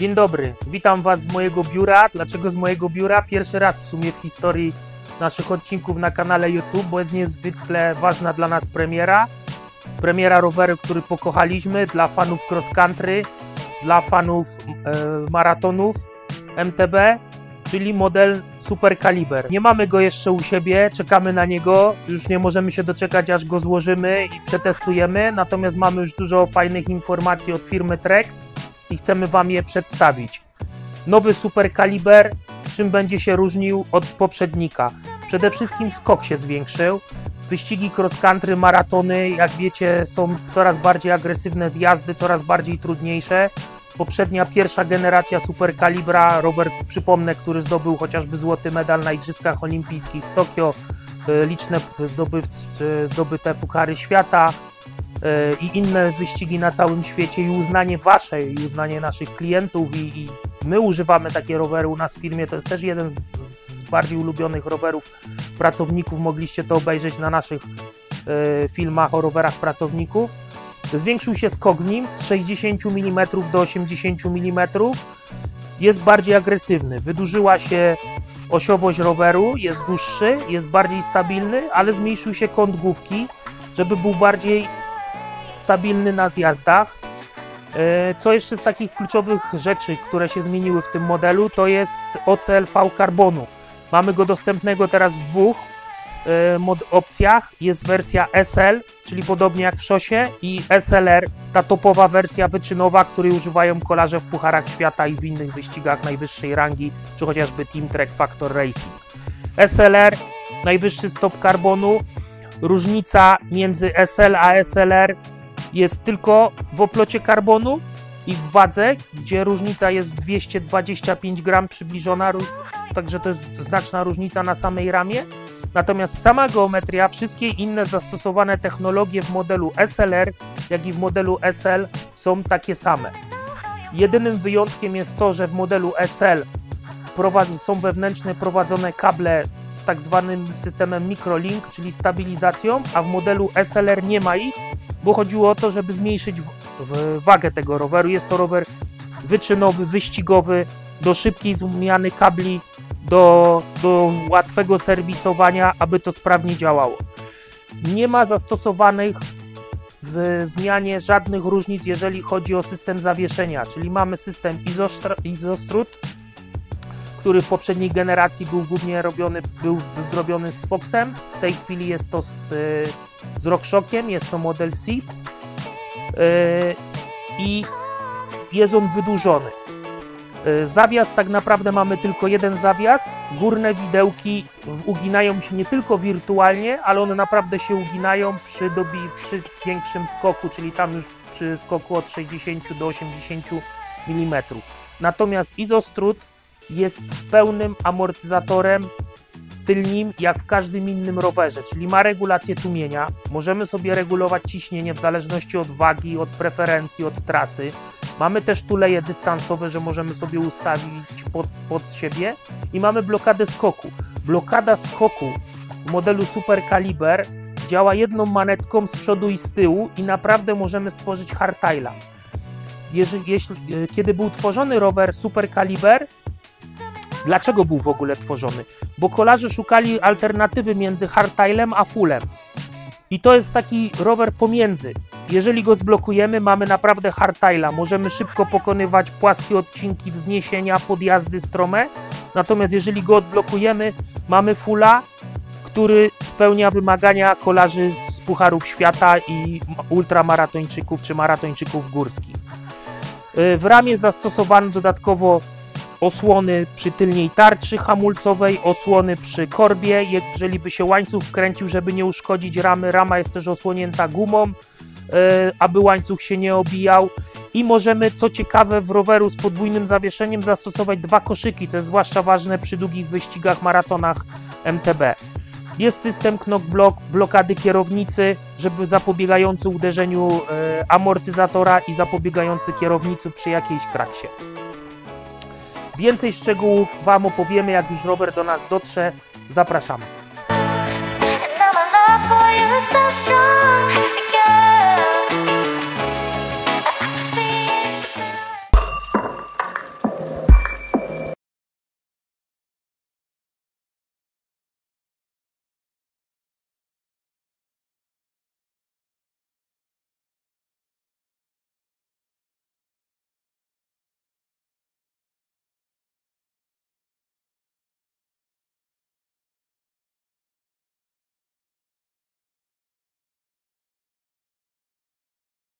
Dzień dobry, witam Was z mojego biura. Dlaczego z mojego biura? Pierwszy raz w sumie w historii naszych odcinków na kanale YouTube, bo jest niezwykle ważna dla nas premiera. Premiera roweru, który pokochaliśmy, dla fanów cross country, dla fanów maratonów MTB, czyli model Super Caliber. Nie mamy go jeszcze u siebie, czekamy na niego, już nie możemy się doczekać, aż go złożymy i przetestujemy, natomiast mamy już dużo fajnych informacji od firmy Trek i chcemy Wam je przedstawić. Nowy Super Caliber, czym będzie się różnił od poprzednika? Przede wszystkim skok się zwiększył. Wyścigi cross country, maratony, jak wiecie, są coraz bardziej agresywne zjazdy, coraz bardziej trudniejsze. Poprzednia, pierwsza generacja Super Calibra, rower, przypomnę, który zdobył chociażby złoty medal na Igrzyskach Olimpijskich w Tokio, liczne zdobyte puchary świata i inne wyścigi na całym świecie i uznanie wasze, i uznanie naszych klientów i my używamy takie rowery u nas w firmie. To jest też jeden z bardziej ulubionych rowerów pracowników. Mogliście to obejrzeć na naszych filmach o rowerach pracowników. Zwiększył się skok w nim z 60 mm do 80 mm. Jest bardziej agresywny. Wydłużyła się osiowość roweru, jest dłuższy, jest bardziej stabilny, ale zmniejszył się kąt główki, żeby był bardziej stabilny na zjazdach. Co jeszcze z takich kluczowych rzeczy, które się zmieniły w tym modelu, to jest OCLV karbonu. Mamy go dostępnego teraz w dwóch opcjach. Jest wersja SL, czyli podobnie jak w szosie, i SLR, ta topowa wersja wyczynowa, której używają kolarze w pucharach świata i w innych wyścigach najwyższej rangi, czy chociażby Team Trek Factor Racing. SLR, najwyższy stop karbonu. Różnica między SL a SLR jest tylko w oplocie karbonu i w wadze, gdzie różnica jest 225 gram przybliżona, także to jest znaczna różnica na samej ramie. Natomiast sama geometria, wszystkie inne zastosowane technologie w modelu SLR, jak i w modelu SL są takie same. Jedynym wyjątkiem jest to, że w modelu SL są wewnętrzne prowadzone kable z tak zwanym systemem Microlink, czyli stabilizacją, a w modelu SLR nie ma ich, bo chodziło o to, żeby zmniejszyć wagę tego roweru. Jest to rower wyczynowy, wyścigowy, do szybkiej zmiany kabli, do łatwego serwisowania, aby to sprawnie działało. Nie ma zastosowanych w zmianie żadnych różnic, jeżeli chodzi o system zawieszenia, czyli mamy system Izostrut, który w poprzedniej generacji był głównie zrobiony z Foxem. W tej chwili jest to z RockShoxiem, jest to model C i jest on wydłużony. Zawias, tak naprawdę mamy tylko jeden zawias. Górne widełki uginają się nie tylko wirtualnie, ale one naprawdę się uginają przy większym skoku, czyli tam już przy skoku od 60 do 80 mm. Natomiast Izostrut jest pełnym amortyzatorem tylnim, jak w każdym innym rowerze, czyli ma regulację tłumienia. Możemy sobie regulować ciśnienie w zależności od wagi, od preferencji, od trasy. Mamy też tuleje dystansowe, że możemy sobie ustawić pod siebie i mamy blokadę skoku. Blokada skoku w modelu Super Caliber działa jedną manetką z przodu i z tyłu i naprawdę możemy stworzyć hardtaila. Kiedy był tworzony rower Super Caliber, dlaczego był w ogóle tworzony? Bo kolarze szukali alternatywy między hardtailem a fullem. I to jest taki rower pomiędzy. Jeżeli go zblokujemy, mamy naprawdę hardtaila. Możemy szybko pokonywać płaskie odcinki, wzniesienia, podjazdy strome. Natomiast jeżeli go odblokujemy, mamy fulla, który spełnia wymagania kolarzy z pucharów świata i ultramaratończyków czy maratończyków górskich. W ramie zastosowano dodatkowo osłony przy tylniej tarczy hamulcowej, osłony przy korbie, jeżeli by się łańcuch wkręcił, żeby nie uszkodzić ramy. Rama jest też osłonięta gumą, aby łańcuch się nie obijał. I możemy, co ciekawe, w roweru z podwójnym zawieszeniem zastosować dwa koszyki, co jest zwłaszcza ważne przy długich wyścigach, maratonach MTB. Jest system knock-block, blokady kierownicy, żeby zapobiegający uderzeniu amortyzatora i zapobiegający kierownicy przy jakiejś kraksie. Więcej szczegółów Wam opowiemy, jak już rower do nas dotrze. Zapraszamy.